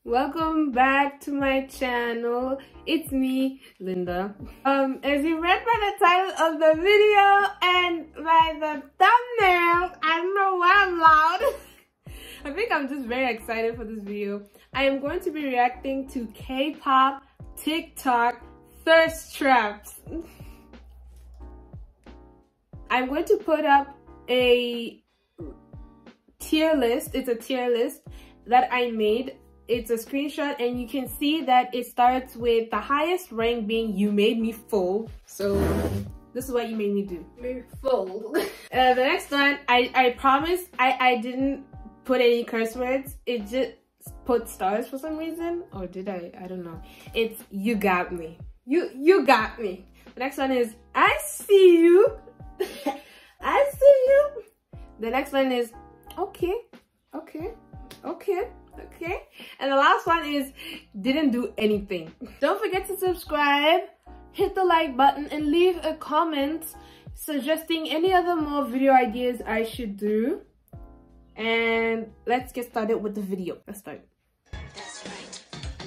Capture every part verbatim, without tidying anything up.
Welcome back to my channel. It's me, Linda. Um, as you read by the title of the video and by the thumbnail, I don't know why I'm loud. I think I'm just very excited for this video. I am going to be reacting to K-pop TikTok thirst traps. I'm going to put up a tier list. It's a tier list that I made. It's a screenshot and you can see that it starts with the highest rank being "You Made Me Full." So this is what you made me do. Made me full. uh, the next one, I, I promise I, I didn't put any curse words. It just put stars for some reason. Or did I? I don't know. It's "You Got Me." You, you got me. The next one is "I See You." I see you. The next one is "Okay, okay, okay. Okay, and the last one is "Didn't do anything." Don't forget to subscribe, hit the like button, and leave a comment suggesting any other more video ideas I should do. And let's get started with the video. Let's start. That's right.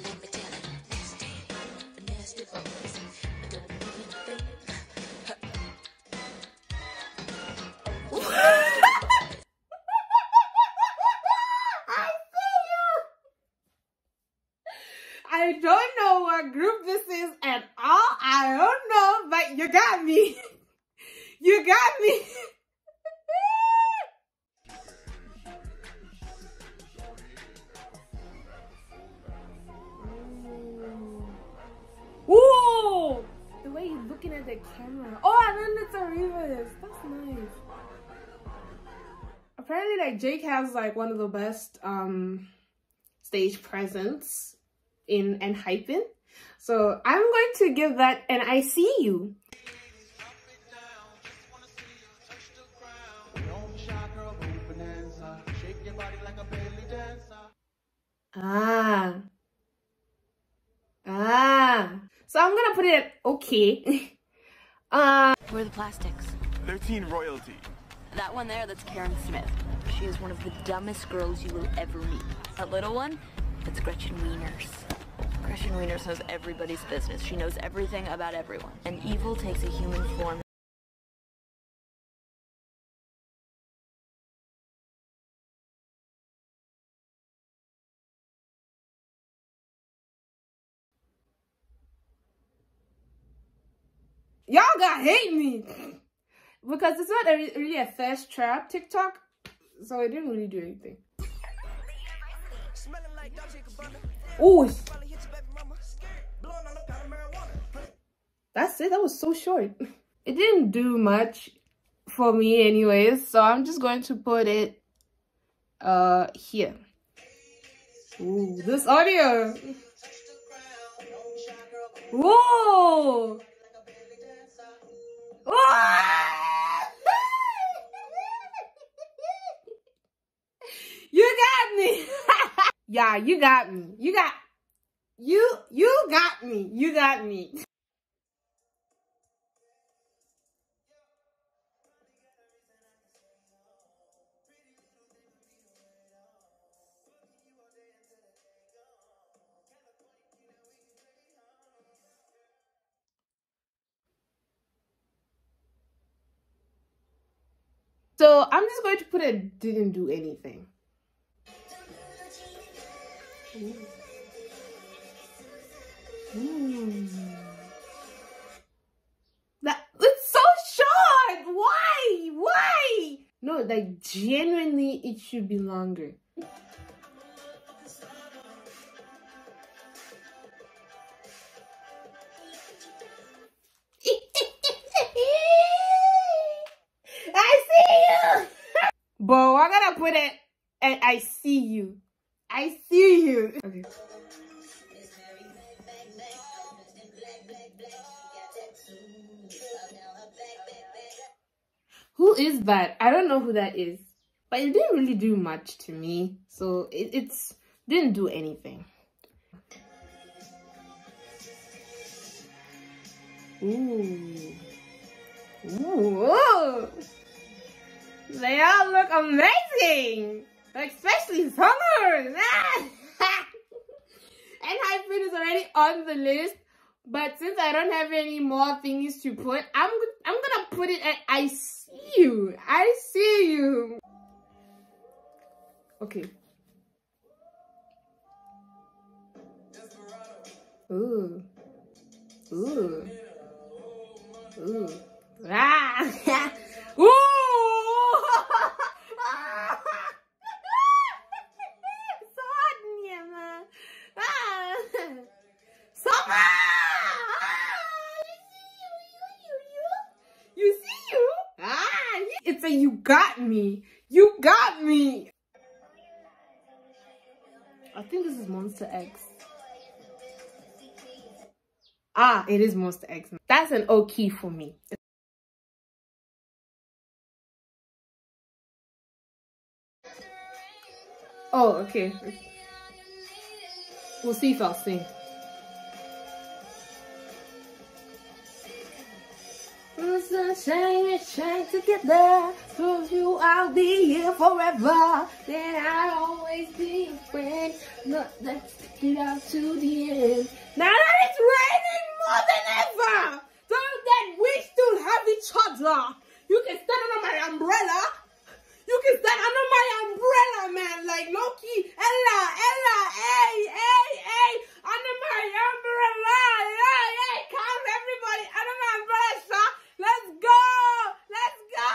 I don't know what group this is at all. I don't know, but you got me. You got me. Whoa! The way he's looking at the camera. Oh, and then it's a reverse. That's nice. Apparently, like, Jake has like one of the best um stage presence in and hyping, so I'm going to give that an "I see you." Ah, ah. So I'm gonna put it at "okay." uh, Where are the plastics? thirteen royalty. That one there, that's Karen Smith. She is one of the dumbest girls you will ever meet. That little one, that's Gretchen Wieners. Gretchen Wieners knows everybody's business. She knows everything about everyone. And evil takes a human form. Y'all gotta hate me because it's not a, really a thirst trap TikTok, so it didn't really do anything. Oh, that's it. That was so short. It didn't do much for me anyways, so I'm just going to put it uh here. Ooh, this audio. Whoa. You got me. Yeah, you got me. You got you you got me. You got me. So I'm just going to put it "didn't do anything." Ooh. Ooh. That it's so short. Why? Why? No, like genuinely, it should be longer. I see you. But I gotta put it and "I see you." I see you. Okay. Who is that? I don't know who that is. But it didn't really do much to me. So it it's didn't do anything. Ooh. Ooh. They all look amazing. Especially Summer. on the list, but since I don't have any more things to put, I'm I'm gonna put it at I see you. I see you. Okay. Ooh. Ooh. Ooh. Ah. Ooh. So hot in here, man. Ah. Summer. Ah. You see you, you, you, you. You see you? Ah. It's a you got me. You got me. I think this is Monster X. Ah, it is Monster X. That's an O key for me. Oh, okay. We'll see if I'll sing. Sunshine, shine together. Prove you I'll be here forever. Then I'll always be your friend. Not let's stick it out to the end. Now that it's raining more than ever, don't that we still have each other. You can stand under my umbrella. You can stand under my umbrella, man. Like Loki, Ella, Ella, hey, hey, hey, under my umbrella. Yeah, yeah, come everybody under my umbrella, sir. Let's go! Let's go!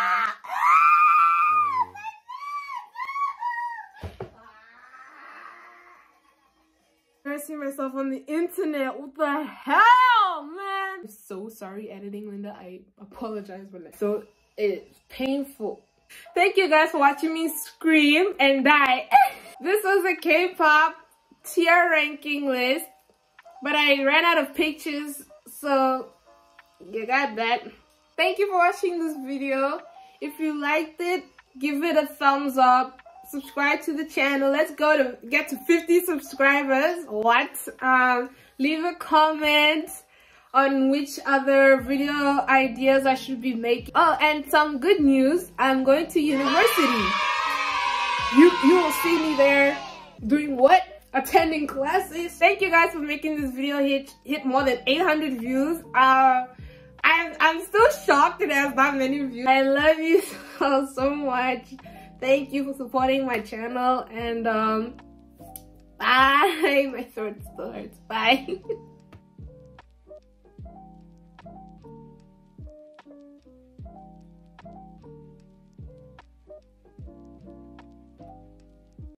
I see myself on the internet. What the hell, man? I'm so sorry, editing Linda. I apologize for that. So it's painful. Thank you guys for watching me scream and die. This was a K-pop tier ranking list, but I ran out of pictures, so you got that. Thank you for watching this video. If you liked it, give it a thumbs up. Subscribe to the channel. Let's go to get to fifty subscribers. What? Um, leave a comment on which other video ideas I should be making. Oh, and some good news. I'm going to university. You, you will see me there doing what? Attending classes. Thank you guys for making this video hit hit more than eight hundred views. Uh, I'm, I'm still shocked that there's not many views. I love you so, so much. Thank you for supporting my channel, and um, bye. My throat still hurts. Bye.